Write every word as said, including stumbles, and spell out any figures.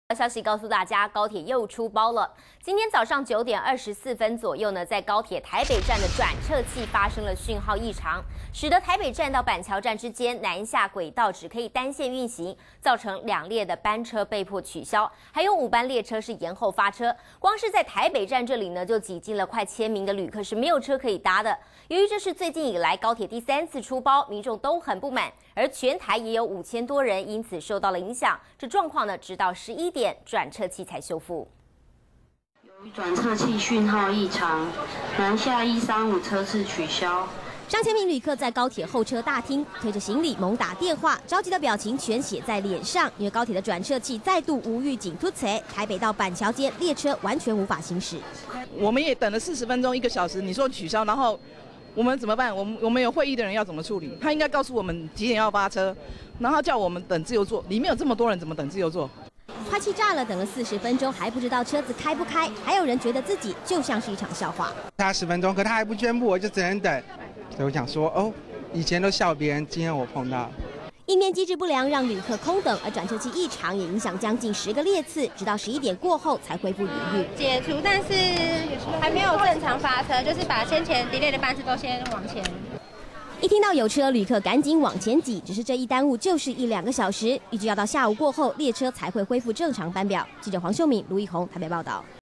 消息告诉大家，高铁又出包了。今天早上九点二十四分左右呢，在高铁台北站的转撤器发生了讯号异常，使得台北站到板桥站之间南下轨道只可以单线运行，造成两列的班车被迫取消，还有五班列车是延后发车。光是在台北站这里呢，就挤进了快千名的旅客，是没有车可以搭的。由于这是最近以来高铁第三次出包，民众都很不满，而全台也有五千多人因此受到了影响。这状况呢，直到十一点。 转撤器才修复。 由于转撤器讯号异常，南下一三五车次取消。 上千名旅客在高铁候车大厅推着行李猛打电话，着急的表情全写在脸上。因为高铁的转撤器再度无预警突袭，台北到板桥间列车完全无法行驶。 我们也等了四十分钟一个小时，你说取消，然后我们怎么办？我们我们有会议的人要怎么处理？他应该告诉我们几点要发车，然后叫我们等自由座。里面有这么多人，怎么等自由座？ 快气炸了，等了四十分钟还不知道车子开不开，还有人觉得自己就像是一场笑话。 他十分钟，可他还不宣布，我就只能等。所以我想说，哦，以前都笑别人，今天我碰到。 应变机制不良让旅客空等，而转撤器异常也影响将近十个列次，直到十一点过后才恢复营运。 解除，但是还没有正常发车，就是把先前 delay 的班次都先往前。 一听到有车，旅客赶紧往前挤，只是这一耽误就是一两个小时，预计要到下午过后，列车才会恢复正常班表。记者黄秀敏、卢奕宏台北报道。